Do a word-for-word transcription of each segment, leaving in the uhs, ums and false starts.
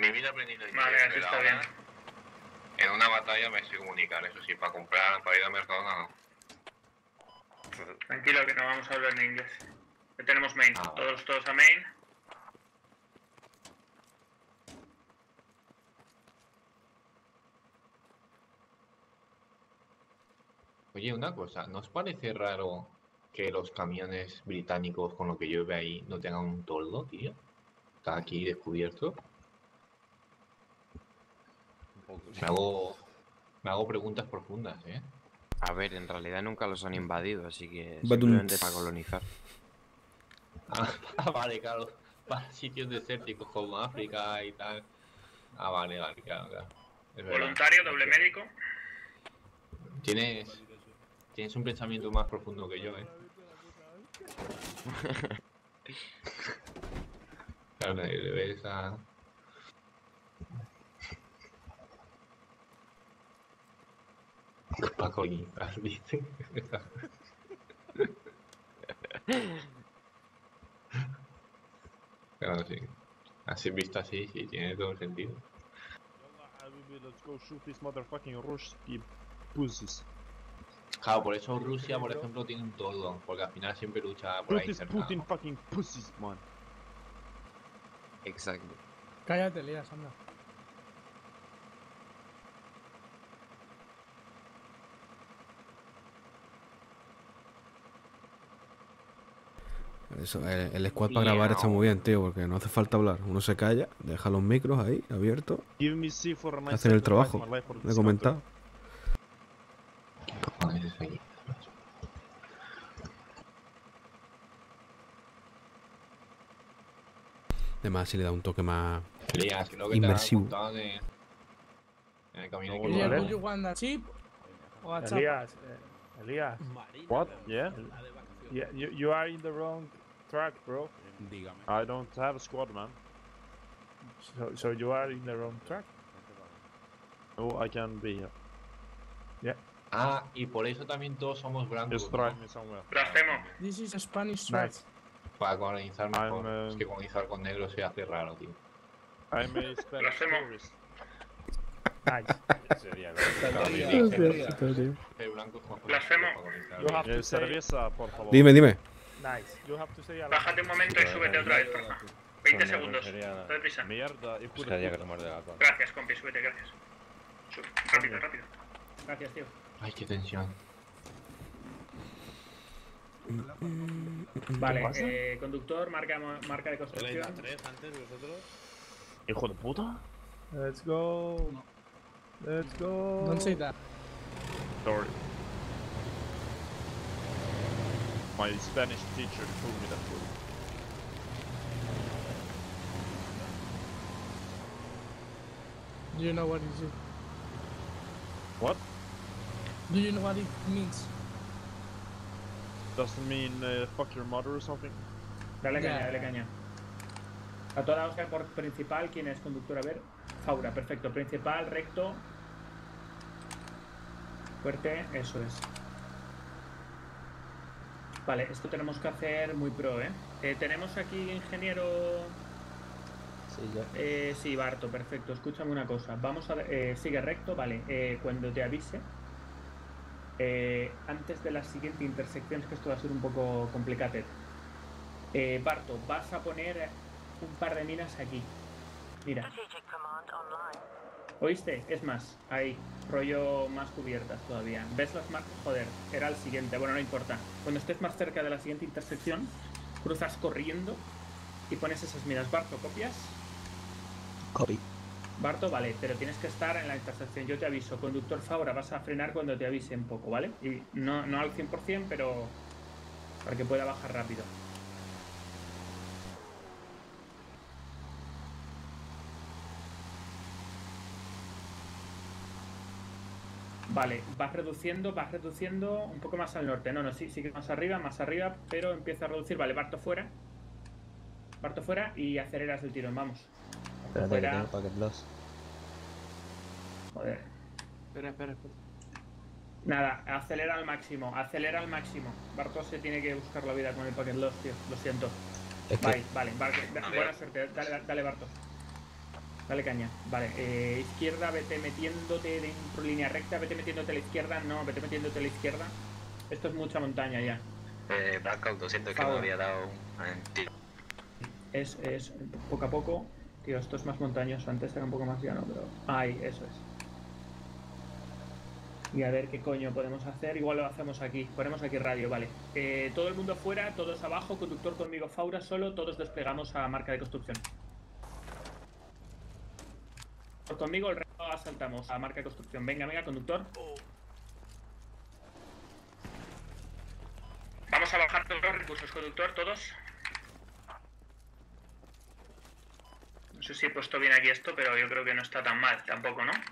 mi vida aprendí lo Vale, así está bien. En una batalla me sé comunicar, eso sí, para comprar, para ir al mercado, no. Tranquilo que no vamos a hablar en inglés. Ya tenemos main, Ah, todos, todos a main. Oye, una cosa, ¿no os parece raro que los camiones británicos con lo que llueve ahí no tengan un toldo, tío? Está aquí descubierto. Un poco, sí. Me hago, me hago preguntas profundas, ¿eh? A ver, en realidad nunca los han invadido, así que Badum. simplemente para colonizar. Ah, vale, claro. Para sitios desérticos como África y tal. Ah, vale, vale, claro, claro. Es verdad. Voluntario, doble médico. Tienes, tienes un pensamiento más profundo que yo, ¿eh? Claro, le ves a... Paco Guizar, dice. Claro, sí. Así visto así, sí, tiene todo el sentido. Let's go shoot these motherfucking Ruski pussies. Claro, por eso Rusia, por ejemplo, tiene un todo, porque al final siempre lucha por Shoot ahí these cercano. Putin fucking pussies, man. Exacto. Cállate, Elías, anda. Eso, el, el squad para grabar está muy bien, tío, porque no hace falta hablar. Uno se calla, deja los micros ahí abiertos, Give me C for a nice hacen el second, trabajo fight my life for de this comentar. country. ¿Qué cojones es ahí? Además, si le da un toque más Elías, creo que inmersivo. te has contado de... En el camino No, que no, Elías, vale. do you want a chip o a chapa? Elias, eh, Elias. What? Yeah? Yeah, you, you are in the wrong track, bro. I don't have a squad, man. So, so you are in the wrong track. Oh, I can be here. Ah, y por eso también todos somos blancos, Just ¿no? drive me somewhere. Blasfemo. This is a Spanish track. Nice. Para colonizar mejor. I'm, uh, Es que colonizar con negros se hace raro, tío. I'm a Spanish Blasfemo. tourist. Nice. Sería, Ser blancos con Blasfemo. para colonizar. You have Eh, to say cerveza, por favor. Dime, dime. nice. You have to say a lot. Bájate un momento y súbete otra vez, porfa. veinte segundos. sería- Date prisa. Mierda, hijo Buscaría de que puta. te muerde la cola. Gracias, compi, súbete, gracias. Sube. Rápido, rápido. Gracias, tío. Ay, qué tensión. Vale, eh, conductor, marca, marca de construcción. antes vosotros? Hijo de puta. Let's go. Let's go. Don't say that. Sorry. My Spanish teacher told me that word. Do you know what is it? What? Do you know what it means? Doesn't mean uh, fuck your mother or something? Dale Ya. caña, dale caña. A toda Oscar por principal, ¿quién es conductor? A ver. Faura, perfecto. Principal, recto. Fuerte, eso es. Vale, esto tenemos que hacer muy pro, ¿eh? eh tenemos aquí ingeniero... Sí, ya. Eh, sí, Barto, perfecto. Escúchame una cosa. Vamos a... Eh, sigue recto, vale. Eh, cuando te avise... Eh, antes de la siguiente intersección, es que esto va a ser un poco complicado. Eh, Barto, vas a poner un par de minas aquí. Mira. ¿Oíste? Es más, ahí, rollo más cubiertas todavía. ¿Ves las marcas? Joder, era el siguiente. Bueno, no importa. Cuando estés más cerca de la siguiente intersección, cruzas corriendo y pones esas minas. Barto, ¿copias? Copy. Barto, vale, pero tienes que estar en la intersección. Yo te aviso. Conductor Faura, vas a frenar cuando te avise un poco, ¿vale? Y no, no al cien por cien, pero para que pueda bajar rápido. Vale, vas reduciendo, vas reduciendo un poco más al norte. No, no, sí, sigue más arriba, más arriba, pero empieza a reducir. Vale, Barto fuera. Barto fuera y aceleras el tirón, vamos. Barto Espérate que fuera. tengo packet loss. Joder. Espera, espera, espera. Nada, acelera al máximo, acelera al máximo. Barto se tiene que buscar la vida con el packet loss, tío. Lo siento. Es que Vale, vale, vale. da- Buena suerte, dale, dale, Barto. Dale caña. Vale, eh, izquierda, vete metiéndote dentro línea recta, vete metiéndote a la izquierda, no, vete metiéndote a la izquierda. Esto es mucha montaña ya. Eh, Blackout, lo siento que me Favor. había dado un tiro. Es, es poco a poco. Tío, esto es más montañoso. Antes era un poco más llano, pero... Ahí, eso es. Y a ver qué coño podemos hacer. Igual lo hacemos aquí. Ponemos aquí radio, vale. Eh, todo el mundo fuera, todos abajo. Conductor conmigo, Faura solo. Todos desplegamos a marca de construcción. Conmigo el resto asaltamos a marca de construcción. Venga, venga, conductor. Vamos a bajar todos los recursos, conductor, todos. No sé si he puesto bien aquí esto, pero yo creo que no está tan mal tampoco, ¿no?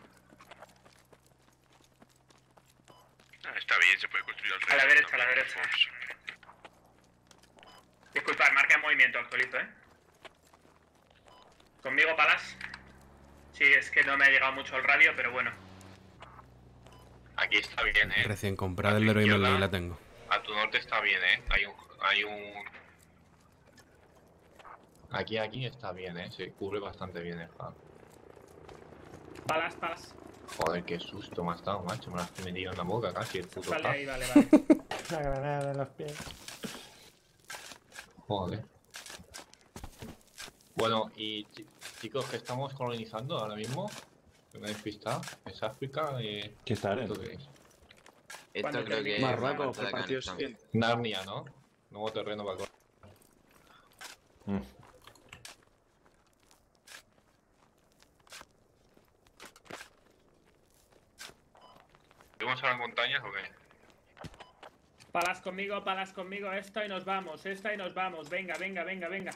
Ah, está bien, se puede construir al A la revés, derecha, a la también. derecha. Disculpad, marca de movimiento, actualizo, ¿eh? Conmigo, Palas. Sí, es que no me ha llegado mucho el radio, pero bueno. Aquí está bien, eh. Recién comprada el Leroy Merlin la tengo. A tu norte está bien, eh. Hay un... Hay un... Aquí, aquí está bien, eh. Se cubre bastante bien el fan. Palas, Palas. Joder, qué susto me ha estado, macho. Me lo has metido en la boca casi el puto Vale, fan. ahí, vale, vale. La granada en los pies. Joder. Bueno, y chi- chicos, ¿qué estamos colonizando ahora mismo? ¿Me he despistado? ¿Es África? Eh, ¿Qué está ¿Esto en? qué es? Esto Cuando creo que es Marruecos, parte por de partidos Afganistán. Narnia, ¿no? Nuevo terreno para... col- Mm. ¿Subimos a las montañas o qué? Palas conmigo, Palas conmigo. Esta y nos vamos, esta y nos vamos. Venga, venga, venga, venga.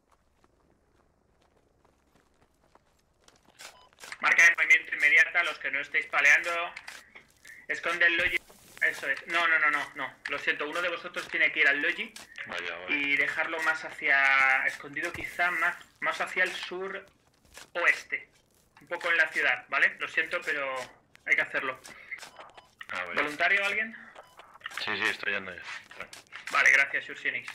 Marca de movimiento inmediata, los que no estéis paleando. Esconde el Logi. Eso es. No, no, no, no, no. Lo siento, uno de vosotros tiene que ir al Logi Vaya, vaya. y dejarlo más hacia... Escondido quizá más, más hacia el sur oeste. Un poco en la ciudad, ¿vale? Lo siento, pero hay que hacerlo. Ah, vale. ¿Voluntario alguien? Sí, sí, estoy yendo ya. Vale, gracias, Ursinix.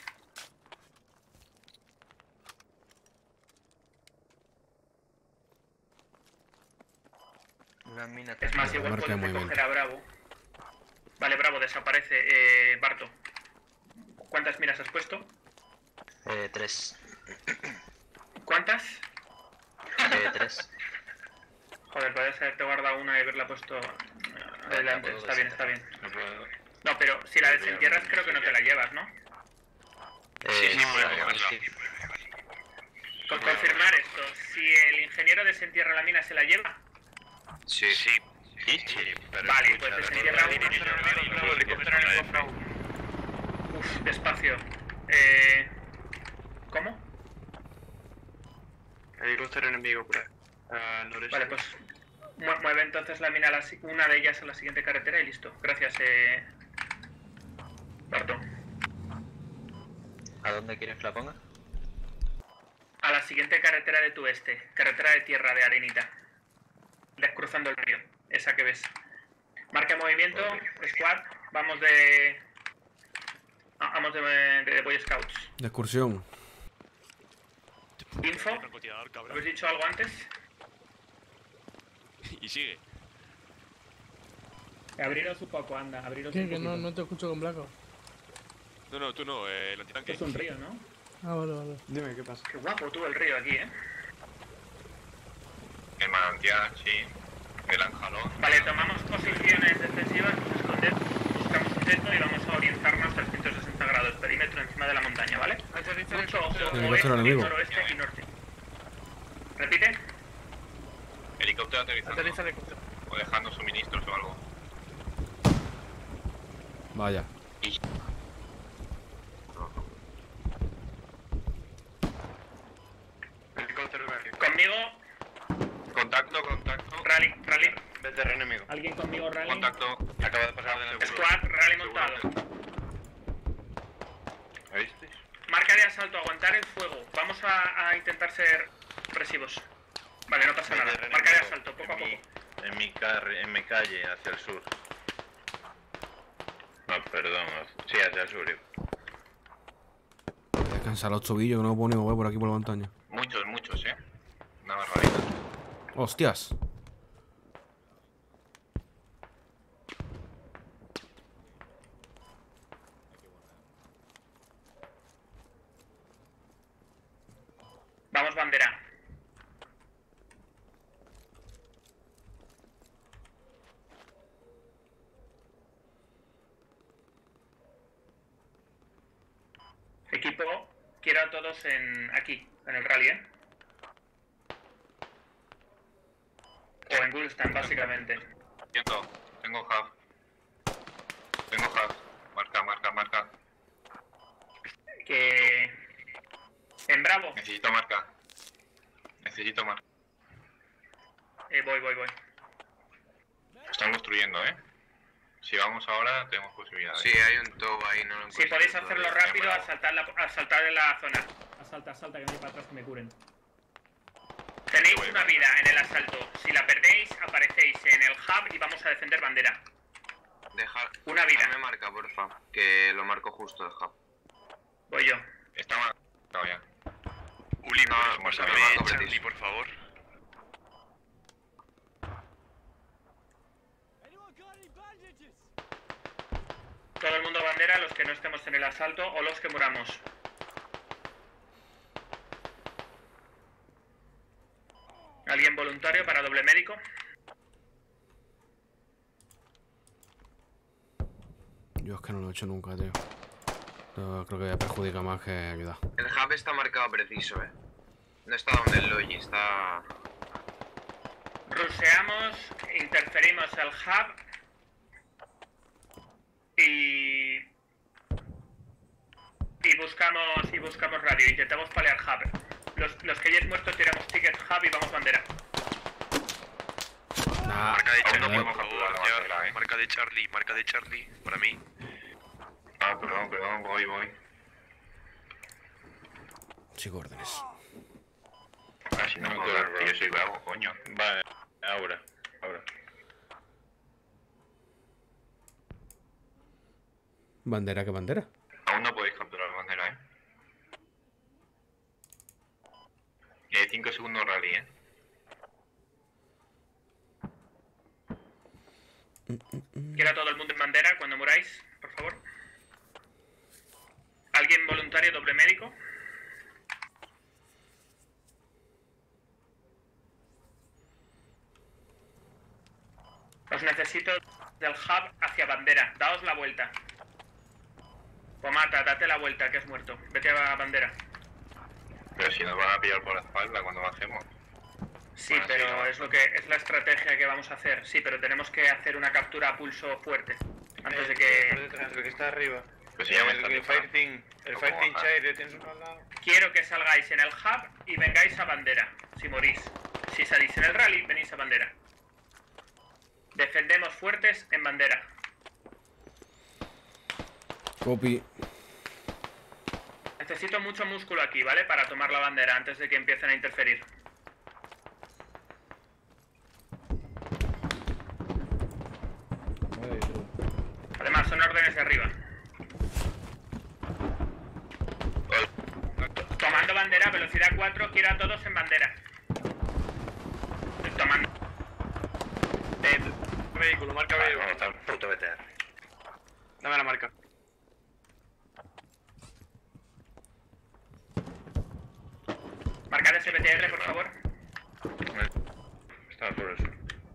Una mina Es más, igual Marca de puedes movimiento. recoger a Bravo. Vale, Bravo, desaparece. Eh, Barto, ¿cuántas miras has puesto? Eh, tres. ¿Cuántas? Eh, tres. Joder, podrías haberte guardado una y haberla puesto eh, adelante. Está bien, está bien. No puedo. No, pero si la desentierras creo que no te la llevas, ¿no? Eh, Sí, sí, no, puedo no, llevarla. sí. Con confirmar esto, si el ingeniero desentierra la mina, ¿se la lleva? Sí, sí. Sí, sí, pero Vale, escucha, pues recuerda desentierra que uno, viene pero el no, marido, no, el helicóptero en el helicóptero. cofre. Uf, despacio. Eh... ¿Cómo? Helicóptero enemigo por ahí. Al noreste. Vale, pues mu- mueve entonces la mina, a la si- una de ellas a la siguiente carretera y listo. Gracias, eh... Barto. ¿A dónde quieres que la ponga? A la siguiente carretera de tu este, carretera de tierra de arenita. Descruzando el río, esa que ves. Marca movimiento, squad, vamos de... ah, Vamos de, de, de Boy Scouts. De excursión. Info, ¿habéis dicho algo antes? Y sigue. Abriros un poco, anda, abriros ¿Qué? un Que poquito. no, no te escucho con Blackout. No, no, tú no, eh, el Esto antitanque. es un río, ¿no? Ah, vale, vale. Dime qué pasa. Qué guapo tú el río aquí, ¿eh? El manantial, sí. El anjalón. Vale, tomamos posiciones defensivas, esconder, buscamos un techo y vamos a orientarnos trescientos sesenta grados, perímetro encima de la montaña, ¿vale? Mucho ojo, El oeste, helicóptero enemigo. noroeste y norte. ¿Repite? Helicóptero aterrizando. Aterriza el helicóptero. O dejando suministros o algo. Vaya. Helicóptero enemigo. Conmigo, Contacto, contacto. rally, rally. De terreno enemigo. ¿Alguien conmigo, rally? Contacto. Acaba de pasar del Squad, rally montado. ¿Oísteis? Marca de asalto, aguantar el fuego. Vamos a, a intentar ser presivos. Vale, no pasa nada. Terreno Marca de enemigo. asalto, poco a En mi- poco. En mi, carre, en mi calle, hacia el sur. No, perdón. Sí, hacia el sur. Descansar los tobillos que no me puedo ni mover por aquí por la montaña. Muchos, muchos, eh. Una barbaridad. ¡Hostias! Vamos, bandera. Equipo, quiero a todos en aquí, en el rally, ¿eh? O en Gulstan, básicamente. Siento, tengo hub. Tengo hub. Marca, marca, marca. Que... En Bravo. Necesito marca. Necesito marca. Eh, voy, voy, voy. Están construyendo, ¿eh? Si vamos ahora, tenemos posibilidades. Sí, hay un tow ahí, no lo Si encuentro podéis hacerlo todavía. rápido, asaltar, la, asaltar en la zona. Asalta, asalta, que no hay para atrás que me curen. Tenéis una vida en el asalto. Si la perdéis, aparecéis en el hub y vamos a defender bandera. Deja... Una vida. Me marca, porfa, que lo marco justo de hub. Voy yo. Está marcado ya. Uli, No, ¿puedes pues pasarme me marco Charlie, Betis. por favor? Todo el mundo bandera, los que no estemos en el asalto o los que muramos. ¿Alguien voluntario para doble médico? Yo es que no lo he hecho nunca, tío. Yo creo que perjudica más que ayuda. El hub está marcado preciso, eh. No está donde el Logi, está... Ruseamos, interferimos el hub y... y buscamos y buscamos radio, intentamos palear hub. Los, los que hayáis muerto tiramos ticket hub y vamos bandera. Nah, Marca de Charlie, joder. por favor, ya. Marca de Charlie, marca de Charlie, para mí. Ah, perdón, perdón, voy, voy. Sigo órdenes. Ah, si no me acuerdo, que yo soy bravo, coño. Vale, ahora, ahora. ¿Bandera qué bandera? Aún no podéis capturar bandera, ¿eh? Eh, cinco segundos rally, ¿eh? Quiero a todo el mundo en bandera cuando muráis, por favor. ¿Alguien voluntario doble médico? Os necesito del hub hacia bandera. Daos la vuelta. Pomata, date la vuelta, que has muerto. Vete a bandera. Pero si nos van a pillar por la espalda cuando bajemos. Sí, Bueno, sí, pero no. es lo que es la estrategia que vamos a hacer. Sí, pero tenemos que hacer una captura a pulso fuerte. Antes de Por que... detrás, el que está arriba. Pues si ya me el, está el Fire Team. El ¿Cómo Fire Team bajar? Chair, tienes uno al lado. Quiero que salgáis en el hub y vengáis a bandera, si morís. Si salís en el rally, venís a bandera. Defendemos fuertes en bandera. Copy. Necesito mucho músculo aquí, ¿vale? Para tomar la bandera antes de que empiecen a interferir. Además, son órdenes de arriba. Tomando bandera, velocidad cuatro, quiero a todos en bandera. Tomando. Eh, vehículo, marca Vale, vehículo. vamos a estar puto B T R. Dame la marca. Marcad ese B T R, por favor. Estaba por eso.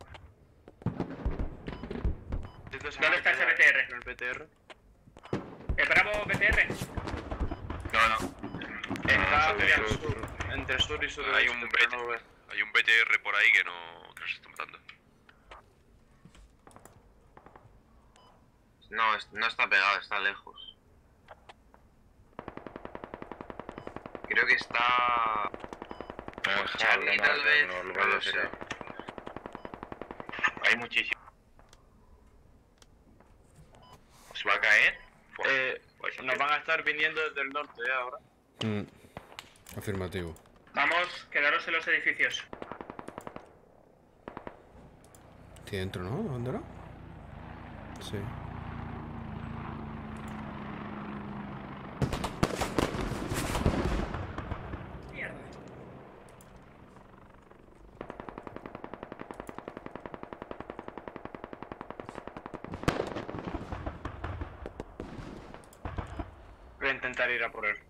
¿Dónde está ese B T R? El B T R. ¿El Bravo B T R? No, no. Está Ah, hacia el sur, sur. Entre sur y sur. Hay un B T R. Hay un B T R por ahí que no... que nos está matando. No, es- no está pegado, está lejos. Creo que está... Ah, Charlie, no, tal no, vez. no, lo No vale, lo sé. será. Hay muchísimo. ¿Os va a caer? Pues, Eh, pues, nos van a estar viniendo desde el norte eh, ahora. Mm. Afirmativo. Vamos, quedaros en los edificios. Aquí dentro, ¿no? ¿La bandera? Sí. intentar ir a por él.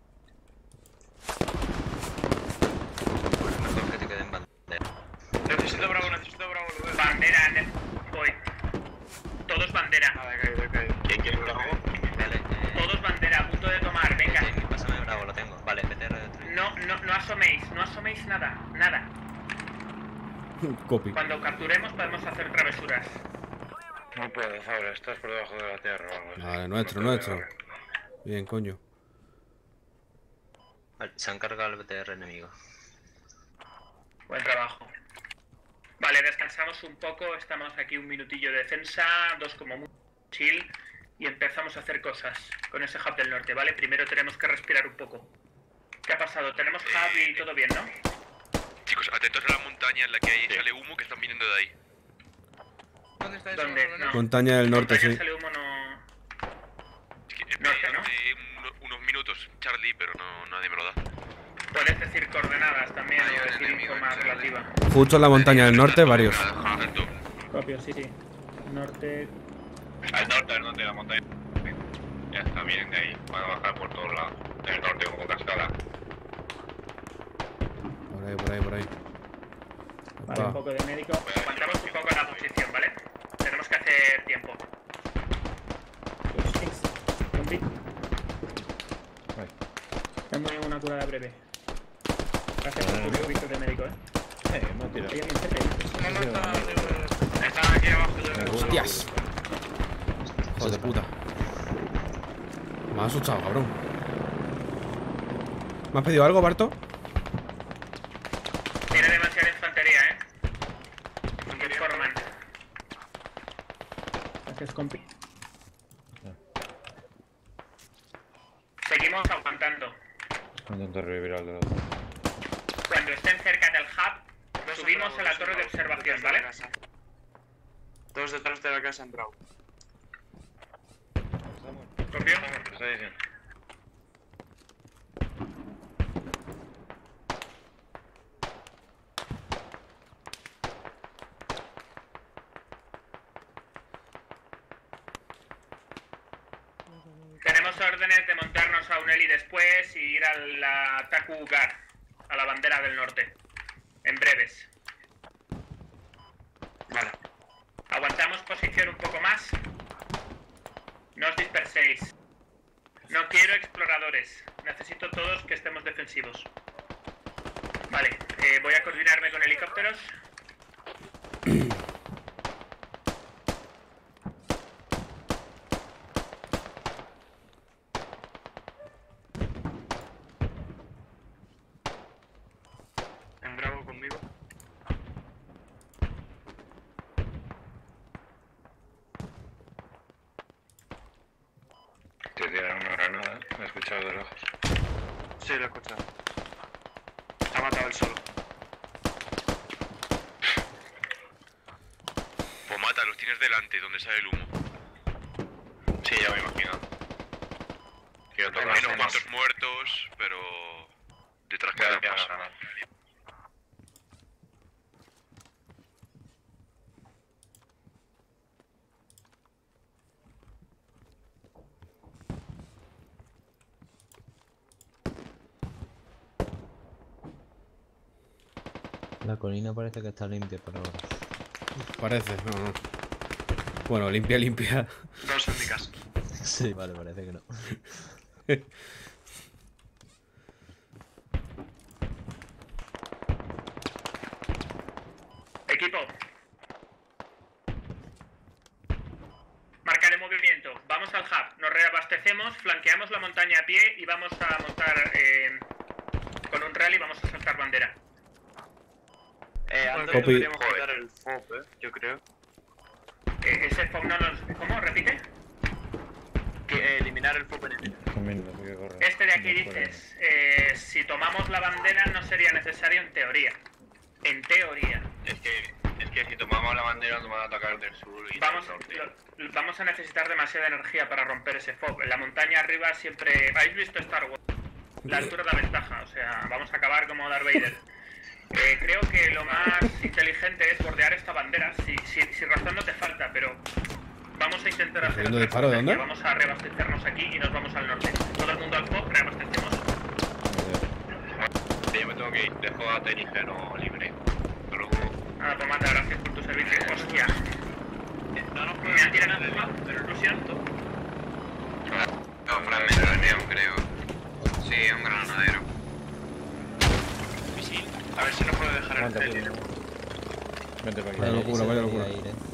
Pues mejor que te queden bandera. Necesito bravo, necesito bravo. Lo veo. Bandera, ne- voy. Todos bandera. Nada, he caído, he caído. ¿Quién quiere bravo? Vale, eh... Todos bandera, a punto de tomar, venga. eh, pásame bravo, lo tengo. Vale, P T R de tres. No, no, no asoméis, no asoméis nada, nada. Copy. Cuando capturemos podemos hacer travesuras. No puedes ahora, estás por debajo de la tierra o algo así. Vale, nuestro, No te nuestro. veo. Bien, coño. Vale, se han cargado el P T R enemigo. Buen trabajo. Vale, descansamos un poco, estamos aquí un minutillo de defensa, dos como muy chill, y empezamos a hacer cosas con ese hub del norte, ¿vale? Primero tenemos que respirar un poco. ¿Qué ha pasado? Tenemos hub y todo bien, ¿no? Chicos, atentos a la montaña en la que ahí sale humo que están viniendo de ahí. ¿Dónde está eso? ¿Dónde? Colonel? No. Montaña del norte, Montaña sí. sale humo, no... Es que, eh, Norte, ¿no? hace uno- unos minutos, Charlie, pero no, nadie me lo da. Puedes decir coordenadas también, Hay o un decir enemigo info más en Charlie. relativa. Justo en la montaña del norte, varios. Alto. Copio, sí, sí. Norte... Al norte, al norte de la montaña. Ya está bien, de ahí. Van a bajar por todos lados. En el norte como cascada. Por ahí, por ahí, por ahí. Vale, un Opa. poco de médico. Aguantamos un poco la posición, ¿vale? Tenemos que hacer tiempo. Zombi. Tengo una curada breve. Gracias por tu servicio de médico, ¿eh? Eh, me ha tirado. Hay alguien cerca, ¿eh? No, no está arriba. Están aquí abajo. Yo ¡Hostias! Hijo de puta. Me ha asustado, cabrón. ¿Me has pedido algo, Barto? Tiene demasiada infantería, ¿eh? Informan. Gracias, compi. Seguimos aguantando. Intento revivir al de otro. Cuando estén cerca del hub, subimos a la torre de observación, ¿vale? Todos detrás de la casa en bravo. ¿Copio? ¿Qué está diciendo? Tenemos órdenes de montarnos a un heli después y ir a la Taku Gar, a la bandera del norte. En breves. Vale. Aguantamos posición un poco más. No os disperséis. No quiero exploradores. Necesito todos que estemos defensivos. Vale, eh, voy a coordinarme con helicópteros. En bravo conmigo. Te tiran una granada, me he escuchado de lejos. Sí, lo he escuchado. Se ha matado el solo. Pues mata, los tienes delante, donde sale el humo. Sí, ya me imagino. Quiero tocar Menos menos cuantos muertos, pero detrás queda más. La colina parece que está limpia por ahora. Parece, no, no. Bueno, limpia, limpia. Dos en mi casa. Sí, vale, parece que no. Equipo. Marca de movimiento. Vamos al hub. Nos reabastecemos, flanqueamos la montaña a pie y vamos a montar eh, con un rally. Vamos a saltar bandera. Eh, antes Copy. deberíamos quitar el F O P, eh, yo creo. Eh, ese F O B no nos... ¿Cómo? ¿Repite? Que, eh, eliminar el F O P enemigo. También no sé qué corre. Este de aquí dices, eh, si tomamos la bandera no sería necesario en teoría. En teoría. Es que, es que si tomamos la bandera nos van a atacar del sur y Vamos, del norte. lo- vamos a necesitar demasiada energía para romper ese F O B. En la montaña arriba siempre... ¿Habéis visto Star Wars? La altura da ventaja, o sea, vamos a acabar como Darth Vader. Eh, creo que lo más inteligente es bordear esta bandera, si, si, si razón no te falta, pero vamos a intentar hacer ¿Haciendo otra disparo de estrategia. dónde? Vamos a reabastecernos aquí y nos vamos al norte. Todo el mundo al pop, reabastecemos. Yo me tengo que ir, dejo a Tenigeno libre. Hasta luego. Ah, pues mata, gracias por tu servicio. Hostia. No, no, Me han tirado encima, pero lo siento. No, fragmento de neón, creo. Sí, un granadero. Misil. A ver si no puedo dejar el Aguanta, tele. tío. Vente para aquí. Vaya locura, vaya locura. Ir, eh.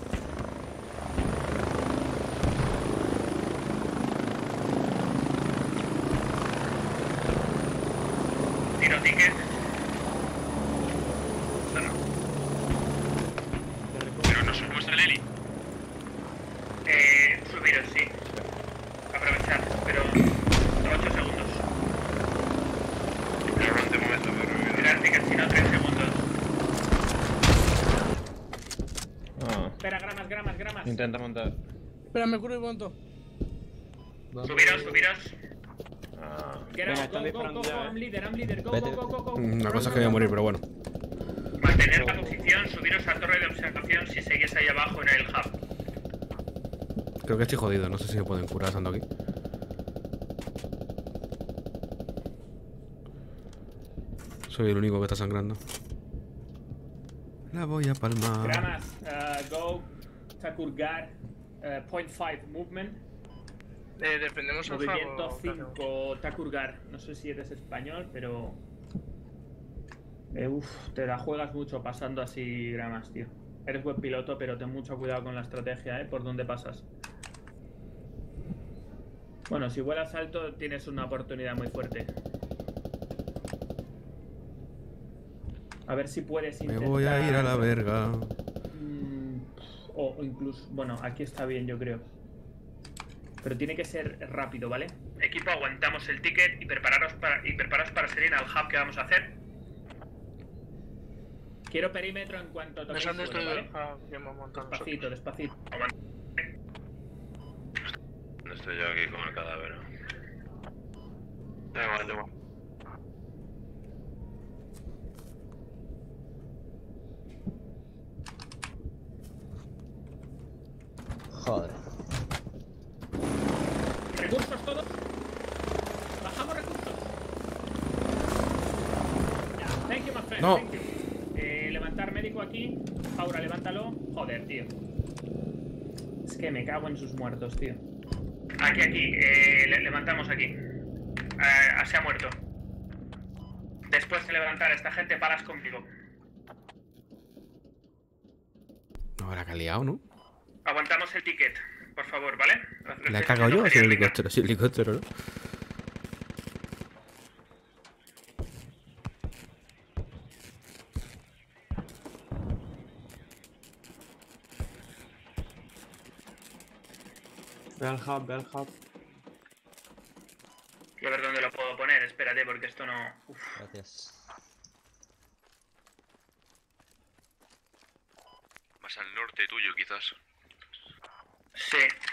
Tiro ticket. Pero no subimos al heli. Eh, subiros, sí. Aprovechar, pero ocho segundos. Aguante un momento, pero... Tirar ticket, si no, tres segundos. Ah, Espera, gramas, gramas, gramas. intenta montar. Espera, me curo y monto. Subiros, subiros. Ah. Get Venga, out, están go, go, disparando go, ya, go, eh. I'm leader, I'm leader, go, Vete. go, go, go, go. Una cosa es que voy a morir, pero bueno. Mantener la posición, subiros a torre de observación si seguís ahí abajo en el hub. Creo que estoy jodido, no sé si me pueden curar estando aquí. Soy el único que está sangrando. La voy a palmar. Gramas, uh, go, Takurgar, uh, point five, movement. Eh, defendemos el Movimiento hub. cinco, Takurgar. No sé si eres español, pero... Eh, uf, te la juegas mucho pasando así, Gramas, tío. Eres buen piloto, pero ten mucho cuidado con la estrategia, ¿eh? Por dónde pasas. Bueno, si vuelas alto tienes una oportunidad muy fuerte. A ver si puedes Me intentar... voy a ir a la verga. Mm, o incluso... Bueno, aquí está bien, yo creo. Pero tiene que ser rápido, ¿vale? Equipo, aguantamos el ticket y prepararos para, y prepararos para salir al hub que vamos a hacer. Quiero perímetro en cuanto toquéis ¿Ves dónde suelo, estoy? ¿vale? Ah, que hemos montado Despacito, despacito. No estoy yo aquí con el cadáver. Da igual, da igual. Joder. ¿Recursos todos? ¿Bajamos recursos? Ya, thank you, my friend, No. thank you. Eh, levantar médico aquí. Paura, levántalo. Joder, tío. Es que me cago en sus muertos, tío. Aquí, aquí. Eh, le levantamos aquí. Eh, se ha muerto. Después de levantar a esta gente, paras conmigo. No habrá que ha liado, ¿no? Aguantamos el ticket, por favor, ¿vale? Le he cagado yo así el helicóptero, sí, el helicóptero, ¿no? Ve al hub, ve al hub. Quiero ver dónde lo puedo poner, espérate, porque esto no... Uf. Gracias. Más al norte tuyo, quizás. Sí.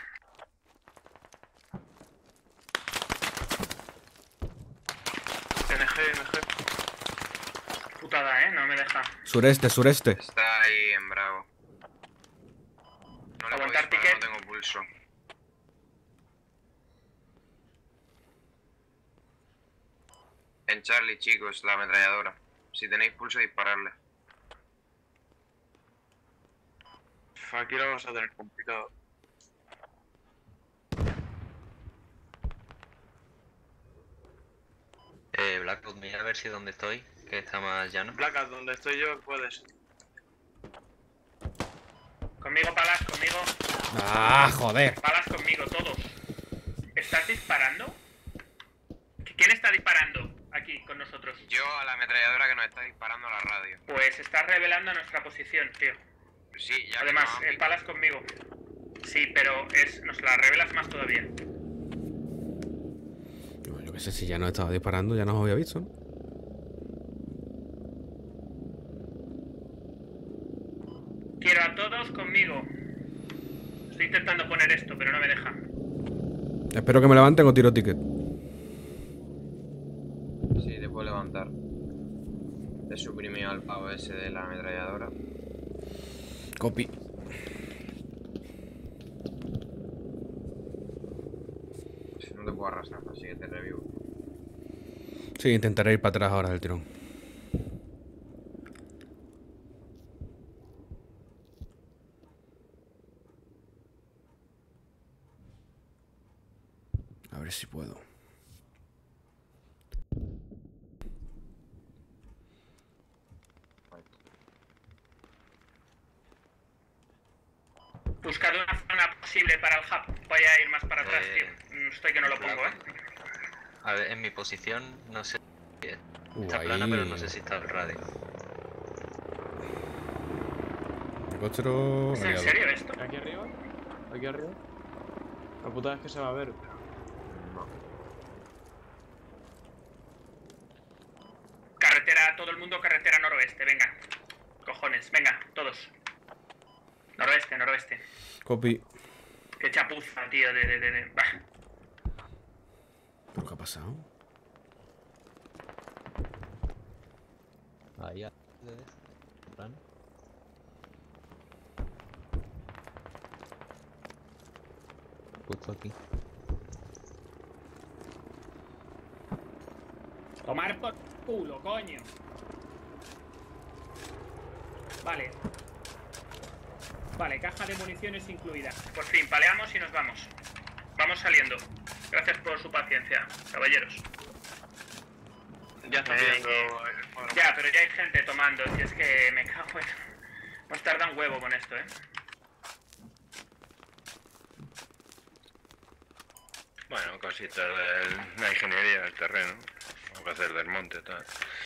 N G, N G. Putada, ¿eh? No me deja. Sureste, sureste. Está ahí en Bravo. No le puedo Aguantar disparar, ticket. no tengo pulso. En Charlie, chicos, la ametralladora. Si tenéis pulso, dispararle. Aquí lo vamos a tener complicado. Eh, Blackwood, mira a ver si donde estoy, que está más llano. Placas, donde estoy yo, puedes. Conmigo, Palas, conmigo. Ah, joder. Palas conmigo, todos. ¿Estás disparando? ¿Quién está disparando aquí con nosotros? Yo a la ametralladora que nos está disparando a la radio. Pues estás revelando nuestra posición, tío. Sí, ya. Además, que no, el Palas conmigo. Sí, pero es, nos la revelas más todavía. Yo, yo qué sé, si ya no estaba disparando, ya no os había visto, ¿no? Quiero a todos conmigo. Estoy intentando poner esto, pero no me deja. Espero que me levanten o tiro ticket. Sí, te puedo levantar. He suprimido al pavo ese de la ametralladora. Copy. No te puedo arrastrar, así que te revivo. Sí, intentaré ir para atrás ahora del tirón. A ver si puedo. Buscar una zona posible para el hub. Voy a ir más para atrás, Eh, tío. Estoy que no lo pongo, ¿eh? A ver, en mi posición no sé. Uh, Está ahí. plana, pero no sé si está el radio. Helicóptero. ¿Es en aliado. serio esto? Aquí arriba. Aquí arriba. La puta es que se va a ver. Carretera, todo el mundo carretera noroeste, venga. Cojones, venga, todos. Noroeste, noroeste. Copy. Qué chapuza, tío, de... de, de, de. Bah. ¿Pero qué ha pasado? Ahí ya. Plano. Justo aquí. Tomar por culo, coño. Vale. Vale, caja de municiones incluida. Por fin, paleamos y nos vamos. Vamos saliendo. Gracias por su paciencia, caballeros. Ya está viendo el cuadro. Ya, pero ya hay gente tomando. Si es que me cago en... Hemos tardado un huevo con esto, ¿eh? Bueno, cositas de la ingeniería del terreno. Vamos a hacer del monte, tal.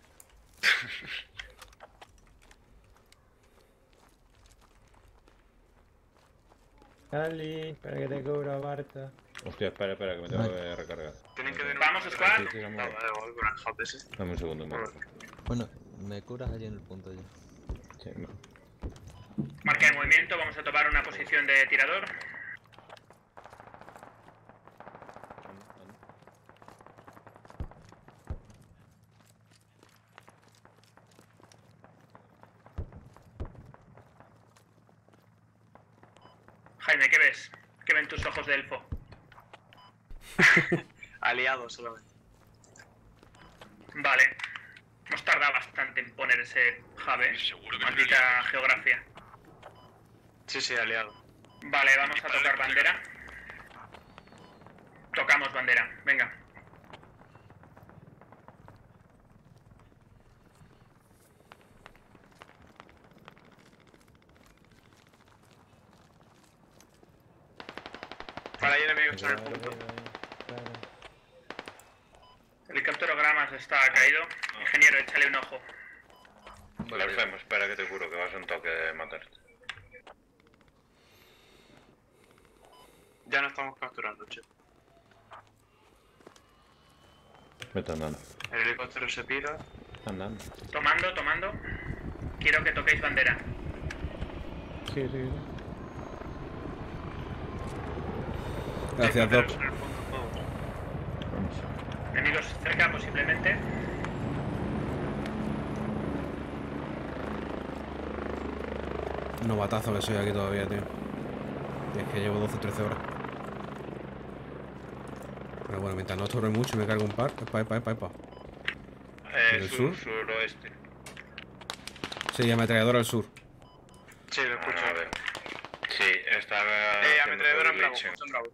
Ali, espera que te cubra Barta. Hostia, espera, espera, que me tengo que recargar. Tienen que ver. Vamos, squad. Sí, sí, vamos. No, da igual, con el hub ese. Dame un segundo, más. Bueno, me curas allí en el punto ya. Sí, no. Marca de movimiento, vamos a tomar una posición de tirador. Jaime, ¿qué ves? ¿Qué ven tus ojos de elfo? Aliado solamente. Vale. Hemos tardado bastante en poner ese jave. Seguro que Maldita geografía. Sí, sí, aliado. Vale, vamos a tocar bandera. Tocamos bandera, venga. Para ahí enemigos en el punto. Helicóptero Gramas está caído. Ingeniero, échale un ojo. Lo hacemos, espera que te curo, que vas a un toque de matarte. Ya no estamos capturando, che. Vete andando. El helicóptero se pira. Andando. Tomando, tomando. Quiero que toquéis bandera. Sí, sí, sí. Gracias, Doc. En el punto todos. Enemigos cerca, posiblemente. Novatazo que soy aquí todavía, tío. Y es que llevo doce o trece horas. Pero bueno, mientras no estorbe mucho y me cargo un par. Epa, epa, epa, epa. Eh, ¿En el sur, sur? suroeste. Sí, ametralladora al sur. Sí, lo escucho. A ver. Sí, está. Eh, haciendo ametralladora en bravo, glitching. justo en bravo.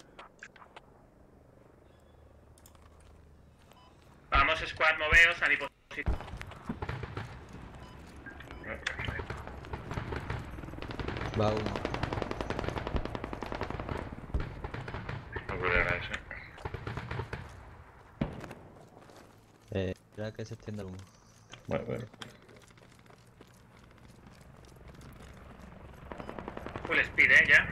Vamos, squad, moveos a mi posición. Va uno. No curará ese. Eh, espera que se extienda el humo. Bueno, bueno. Full speed, eh, ya.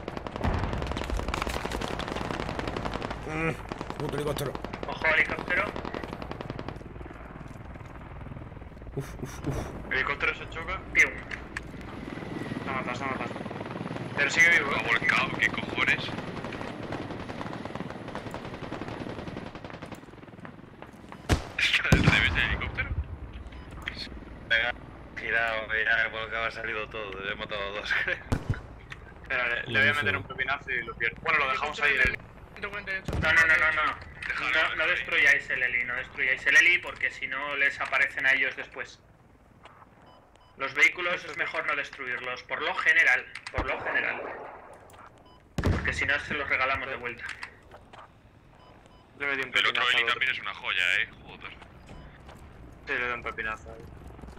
Puto helicóptero. Ojo, helicóptero. Uf, uf, uf. El helicóptero se choca. Pium. No matas, no matas. Pero sigue vivo, Ha eh. volcado, ¿qué cojones? ¿Está del revés el helicóptero? Venga, girado, ya porque ha salido todo. Le he matado a dos. Espera, le, le voy a meter un pepinazo y lo pierdo. Bueno, lo dejamos ahí. El... ciento cuarenta y ocho. No, no, no, no, no. No, no destruyáis el heli, no destruyáis el heli porque si no les aparecen a ellos después. Los vehículos es mejor no destruirlos, por lo general, por lo general. Porque si no se los regalamos de vuelta. Le metí un El otro pepinazo heli al otro. también es una joya, eh. Joder. Sí, le doy un pepinazo ahí.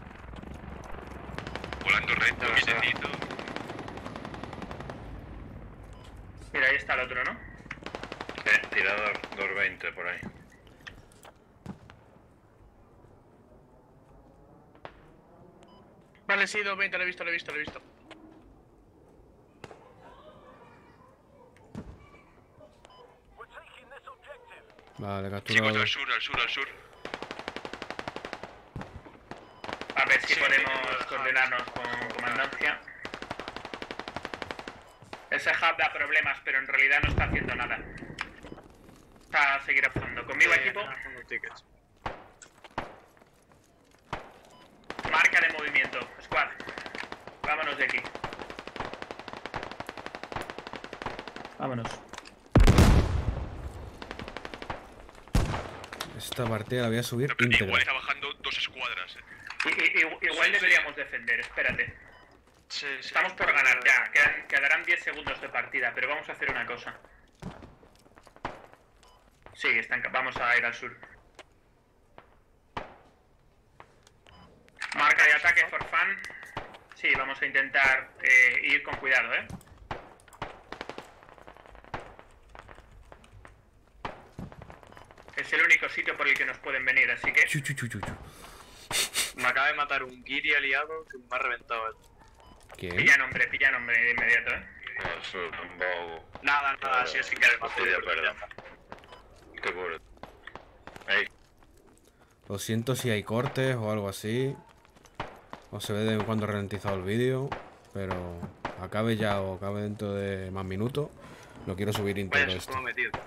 Volando recto, Ya lo sé. quietecito. Mira, ahí está el otro, ¿no? Eh, tirador, doscientos veinte por ahí. Vale, sí, doscientos veinte, lo he visto, lo he visto, lo he visto. Vale, Sí, capturado. cuatro al sur, al sur, al sur. A ver si podemos coordinarnos con comandancia. Ese hub da problemas, pero en realidad no está haciendo nada. Está a seguir avanzando. Conmigo, equipo. Tickets. Marca de movimiento. Squad. Vámonos de aquí. Vámonos. Esta partida la voy a subir Pero íntegra. igual está bajando dos escuadras, eh. I- i- igual Sí, deberíamos defender, espérate. Sí, sí. Estamos por ganar ya. Quedan- quedarán diez segundos de partida, pero vamos a hacer una cosa. Sí, están, vamos a ir al sur. Marca de ataque for fun. Sí, vamos a intentar eh, ir con cuidado, ¿eh? Es el único sitio por el que nos pueden venir, así que... Chu, chu, chu, chu, chu. Me acaba de matar un Giri aliado que me ha reventado. eh. ¿Quién? Pilla nombre, pilla nombre de inmediato, ¿eh? No, sur, un bobo. Nada, nada, si es sin querer. Hostia, perdón. Qué culo. Ey, Lo siento si hay cortes o algo así. O se ve de vez en cuando ralentizado el vídeo. Pero acabe ya o acabe dentro de más minutos. No quiero subir íntegro Vaya, esto. susto me he metido.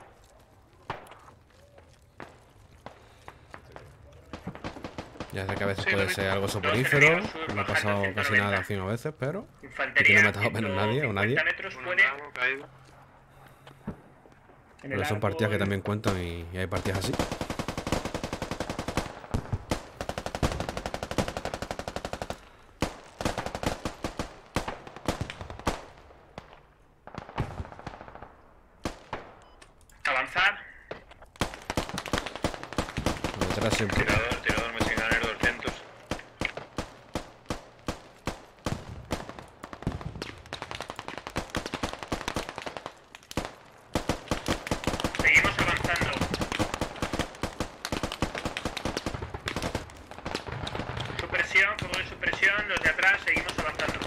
Ya sé que a veces Sí, puede lo he ser visto. algo Dos soporífero. enemigos sur, No me ha bajando pasado ciento casi noventa. nada cien a veces, pero... Infantería, Y que no me ha matado menos ciento nadie o nadie. cincuenta metros Un puede... bravo caído. en el Pero son partidas que árbol. también cuentan y, y hay partidas así. Avanzar. Detrás siempre. tirador, tirador mexicanero doscientos. Seguimos avanzando. Supresión, fuego de supresión, los de atrás, seguimos avanzando.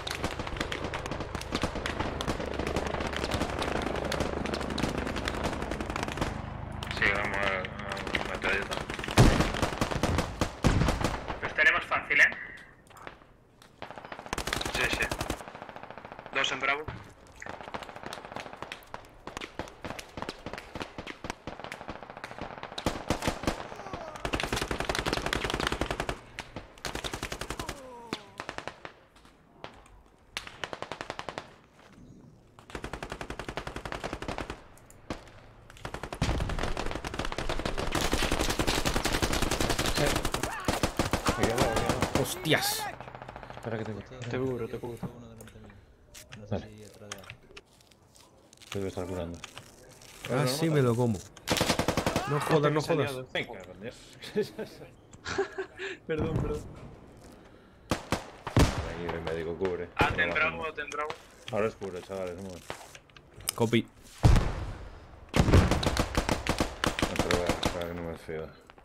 Sí, vamos a, a metralleta. Los tenemos fácil, ¿eh? Sí, sí. Dos en bravo. ¡Hostias! Espera que tengo. Te cubro, te cubro. Uno delante mío. No sé Vale. si atrás de él. Tengo que estar curando. Casi me lo como. No jodas, no jodas. Venga, con Dios. Perdón, perdón. Tranquilo, el médico cubre. Ate en Ahora bravo, bajamos. ate en bravo. Ahora es cubre, chavales, un momento. Copy. No, pero voy a esperar que no me fío.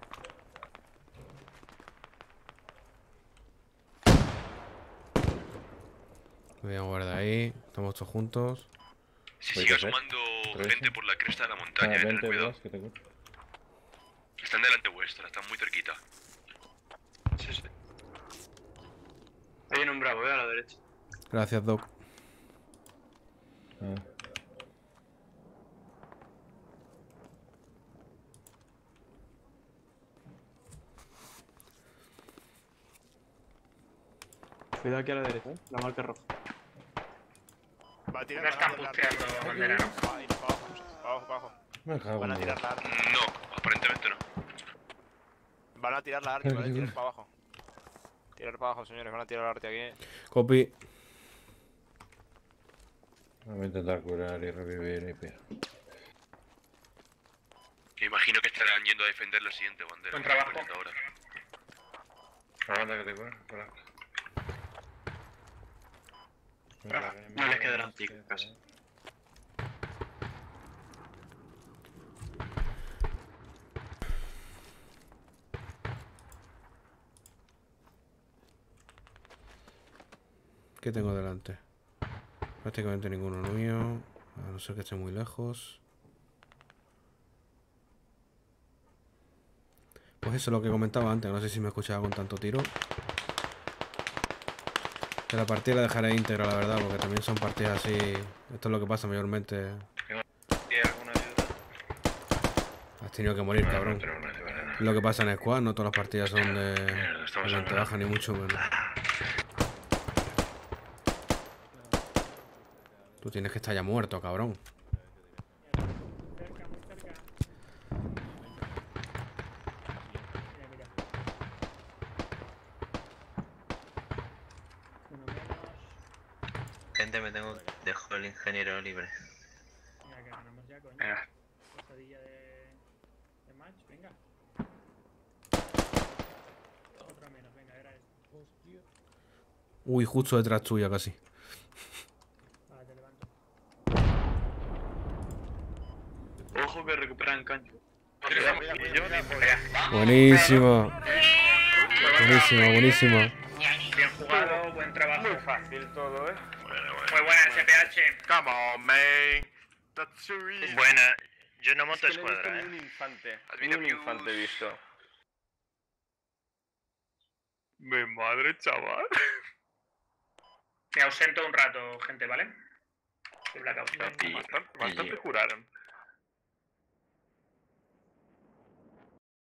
Me voy a mover de ahí. Estamos todos juntos. Si Voy sigue a hacer. asomando Tres. gente por la cresta de la Ah, montaña, eh, tener vente, cuidado. Blas, que te curo. Están delante vuestra, están muy cerquita. Sí, sí. Hay un bravo, eh, a la derecha. Gracias, Doc. Ah. Cuidado aquí a la derecha, ¿eh? La marca roja. Va a tirar No están granada en la pusteando artillería. bandera, ¿no? Va, y para abajo, para abajo, para abajo. Me cago Van a en tirar Dios. la arma. No, aparentemente no. Van a tirar la arma, ¿vale? Tirar para abajo. Tirar para abajo, señores. Van a tirar la arte aquí. Copy. Voy a intentar curar y revivir y pira. Imagino que estarán yendo a defender la siguiente bandera. Buen trabajo. Ahora. Aguanta que te cura, cura. Ah, no les quedarán picas. ¿Qué tengo delante? Prácticamente ninguno mío. A no ser que esté muy lejos. Pues eso es lo que comentaba antes. No sé si me escuchaba con tanto tiro. Que la partida la dejaré íntegra, la verdad, porque también son partidas así. Esto es lo que pasa mayormente. ¿Tiene alguna ayuda? Has tenido que morir, cabrón. Es lo que pasa en Squad, no todas las partidas son de, de mente baja, ni mucho menos. Tú tienes que estar ya muerto, cabrón. Cerca, muy cerca. Mira, mira. Uno menos. Gente, me tengo... Dejo el ingeniero libre. Venga, que ganamos ya, coño. Venga. Pasadilla de... de match, venga. Otra menos, venga, era esto. Uy, justo detrás tuya casi. Vale, te levanto. Ojo que recuperan cancho. Buenísima. Buenísima, buenísima. Bien jugado, buen trabajo. Muy fácil todo, ¿eh? Muy buena S P H. Come on, man. That's so easy. Buena. Yo no monto Es que le he visto escuadra, ni eh. un infante. Has Ni visto un views. infante he visto. Mi madre, chaval. Me ausento un rato, gente, ¿vale? Soy blackout. Bastante, bastante curaron.